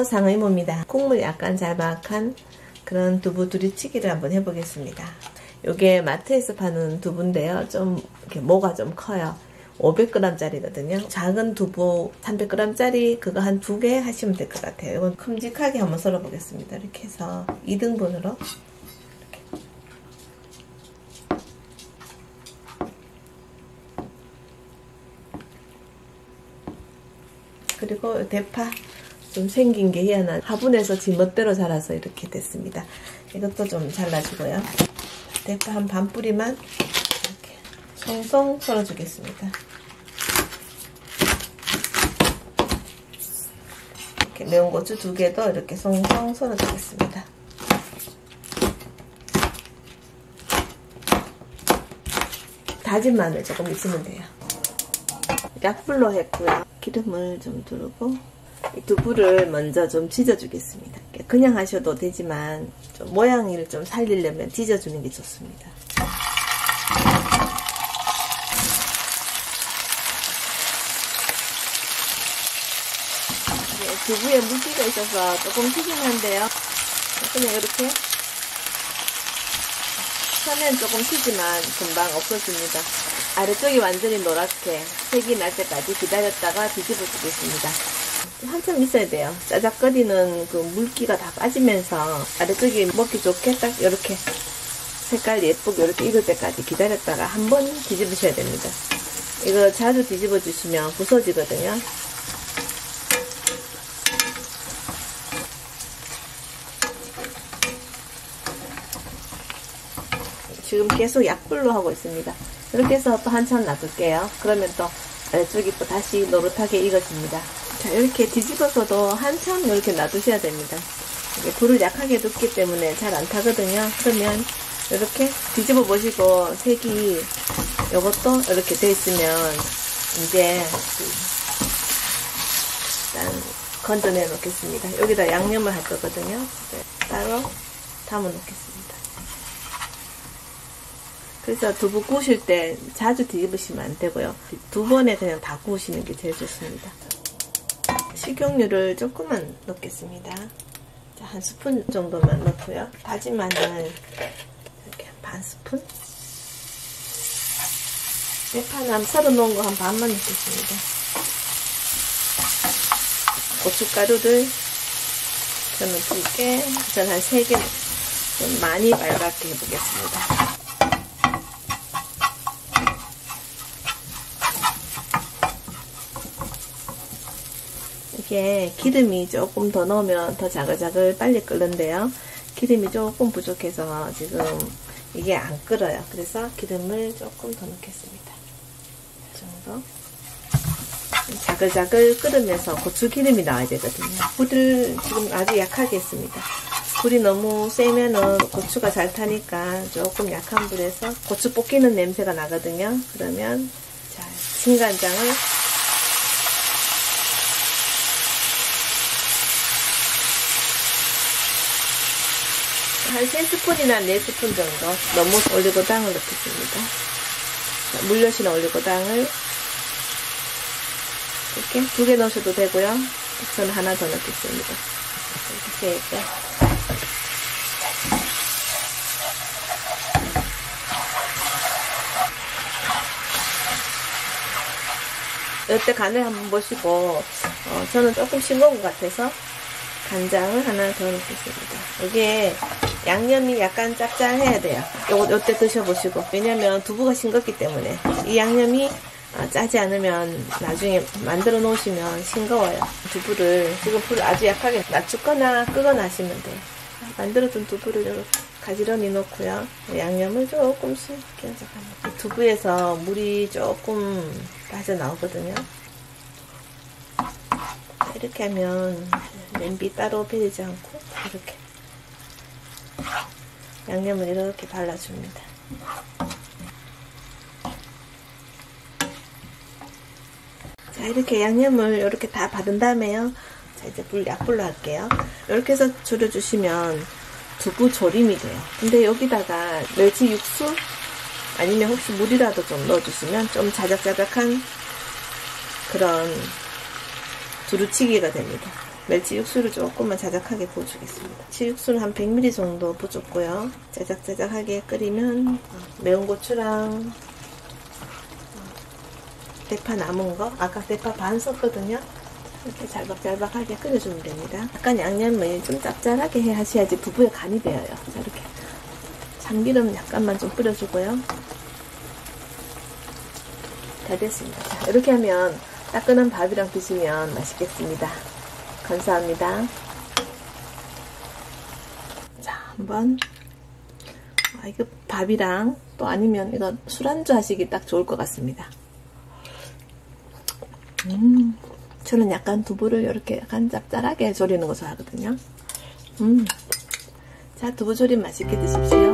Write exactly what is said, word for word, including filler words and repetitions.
안녕하세요, 상의모입니다. 국물이 약간 자박한 그런 두부 두리치기를 한번 해보겠습니다. 요게 마트에서 파는 두부인데요. 좀 이렇게 모가 좀 커요. 오백 그램 짜리거든요. 작은 두부 삼백 그램 짜리 그거 한 두 개 하시면 될 것 같아요. 이건 큼직하게 한번 썰어 보겠습니다. 이렇게 해서 이 등분으로 그리고 대파 좀 생긴 게 희한한 화분에서 지 멋대로 자라서 이렇게 됐습니다. 이것도 좀 잘라주고요. 대파 한 반 뿌리만 이렇게 송송 썰어주겠습니다. 이렇게 매운 고추 두 개도 이렇게 송송 썰어주겠습니다. 다진 마늘 조금 있으면 돼요. 약불로 했고요. 기름을 좀 두르고 이 두부를 먼저 좀 지져주겠습니다. 그냥 하셔도 되지만 좀 모양을 좀 살리려면 지져주는 게 좋습니다. 네, 두부에 물기가 있어서 조금 튀긴 한데요. 그냥 이렇게 처음엔 조금 튀지만 금방 없어집니다. 아래쪽이 완전히 노랗게 색이 날 때까지 기다렸다가 뒤집어 주겠습니다. 한참 있어야 돼요. 짜작거리는 그 물기가 다 빠지면서 아래쪽이 먹기 좋게 딱 이렇게 색깔 예쁘게 이렇게 익을 때까지 기다렸다가 한번 뒤집으셔야 됩니다. 이거 자주 뒤집어 주시면 부서지거든요. 지금 계속 약불로 하고 있습니다. 이렇게 해서 또 한참 놔둘게요. 그러면 또 아래쪽이 또 다시 노릇하게 익어집니다. 자, 이렇게 뒤집어서도 한참 이렇게 놔두셔야 됩니다. 이게 불을 약하게 뒀기 때문에 잘 안 타거든요. 그러면 이렇게 뒤집어 보시고 색이 이것도 이렇게 돼 있으면 이제 일단 건져내 놓겠습니다. 여기다 양념을 할 거거든요. 네, 따로 담아 놓겠습니다. 그래서 두부 구우실 때 자주 뒤집으시면 안 되고요. 두 번에 그냥 다 구우시는 게 제일 좋습니다. 식용유를 조금만 넣겠습니다. 자, 한 스푼 정도만 넣고요. 다진 마늘 이렇게 반 스푼. 대파는 썰어 놓은 거 한 반만 넣겠습니다. 고춧가루를 저는 두 개, 저는 한 세 개 좀 많이 빨갛게 해보겠습니다. 이게 기름이 조금 더 넣으면 더 자글자글 빨리 끓는데요. 기름이 조금 부족해서 지금 이게 안 끓어요. 그래서 기름을 조금 더 넣겠습니다. 이 정도. 자글자글 끓으면서 고추기름이 나와야 되거든요. 불을 지금 아주 약하게 했습니다. 불이 너무 세면은 고추가 잘 타니까 조금 약한 불에서 고추 볶이는 냄새가 나거든요. 그러면 자, 진간장을 한 세 스푼이나 네 스푼 정도 너무 올리고당을 넣겠습니다. 물엿이나 올리고당을 이렇게 두 개 넣으셔도 되고요. 저는 하나 더 넣겠습니다. 이렇게 세 개. 이때 간을 한번 보시고 어, 저는 조금 싱거운 것 같아서 간장을 하나 더 넣겠습니다. 이게 양념이 약간 짭짤해야 돼요. 요거, 요때 드셔보시고. 왜냐면 두부가 싱겁기 때문에. 이 양념이 짜지 않으면 나중에 만들어 놓으시면 싱거워요. 두부를 지금 불을 아주 약하게 낮추거나 끄거나 하시면 돼요. 만들어둔 두부를 이렇게 가지런히 넣고요. 양념을 조금씩 끼얹어 가면 두부에서 물이 조금 빠져나오거든요. 이렇게 하면 냄비 따로 비리지 않고 이렇게 양념을 이렇게 발라줍니다. 자, 이렇게 양념을 이렇게 다 바른 다음에요. 자, 이제 불 약불로 할게요. 이렇게 해서 졸여주시면 두부 조림이 돼요. 근데 여기다가 멸치 육수 아니면 혹시 물이라도 좀 넣어주시면 좀 자작자작한 그런 두루치기가 됩니다. 멸치 육수를 조금만 자작하게 부어주겠습니다. 멸치 육수는 한 백 밀리리터 정도 부어줬고요. 자작자작하게 끓이면 매운 고추랑 대파 남은 거, 아까 대파 반 썼거든요. 이렇게 잘박잘박하게 끓여주면 됩니다. 약간 양념을 좀 짭짤하게 해 하셔야지 두부에 간이 배어요. 자, 이렇게 참기름 약간만 좀 뿌려주고요. 다 됐습니다. 자, 이렇게 하면 따끈한 밥이랑 드시면 맛있겠습니다. 감사합니다. 자, 한번 아, 이거 밥이랑 또 아니면 이거 술안주 하시기 딱 좋을 것 같습니다. 음, 저는 약간 두부를 이렇게 약간 짭짤하게 조리는 거 좋아하거든요. 음, 자, 두부조림 맛있게 드십시오.